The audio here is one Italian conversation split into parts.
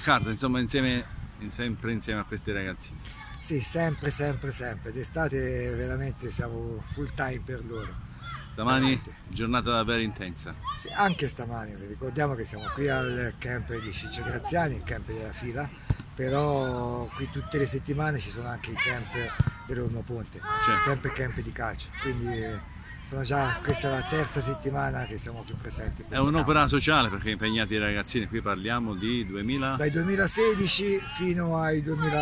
Riccardo, insomma, sempre insieme a questi ragazzini. Sì, sempre. D'estate veramente siamo full time per loro. Stamani Veramente. giornata davvero intensa. Sì, anche stamani, vi ricordiamo che siamo qui al camp di Ciccio Graziani, il camp della fila, però qui tutte le settimane ci sono anche i camp dell'Ormo Ponte, sempre camp di calcio, quindi questa è la terza settimana che siamo più presenti. È un'opera sociale perché impegnati i ragazzini, qui parliamo di 2000? Dai 2016 fino ai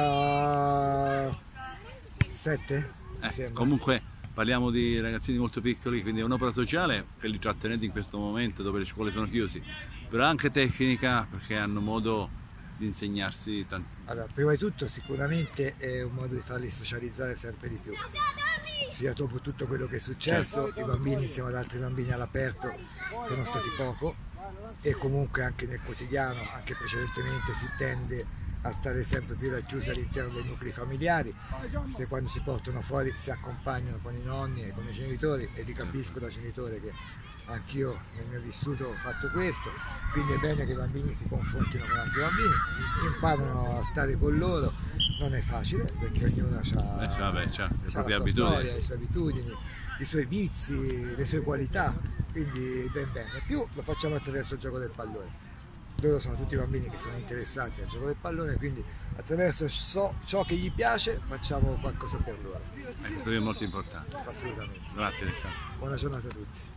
2007. Comunque parliamo di ragazzini molto piccoli, quindi è un'opera sociale per li trattenere in questo momento dove le scuole sono chiuse, però anche tecnica perché hanno modo di insegnarsi tanto. Allora, prima di tutto sicuramente è un modo di farli socializzare sempre di più, sia dopo tutto quello che è successo, i bambini insieme ad altri bambini all'aperto sono stati poco e comunque anche nel quotidiano, anche precedentemente, si tende a stare sempre più racchiusi all'interno dei nuclei familiari, se quando si portano fuori si accompagnano con i nonni e con i genitori, e li capisco da genitore che anch'io nel mio vissuto ho fatto questo, quindi è bene che i bambini si confrontino con altri bambini, imparano a stare con loro, non è facile perché ognuno ha le proprie abitudini, storia, le sue abitudini, i suoi vizi, le sue qualità, quindi ben bene. Più lo facciamo attraverso il gioco del pallone. Loro sono tutti bambini che sono interessati al gioco del pallone, quindi attraverso ciò che gli piace facciamo qualcosa per loro. Questo è molto importante. Assolutamente. Grazie Riccardo. Buona giornata a tutti.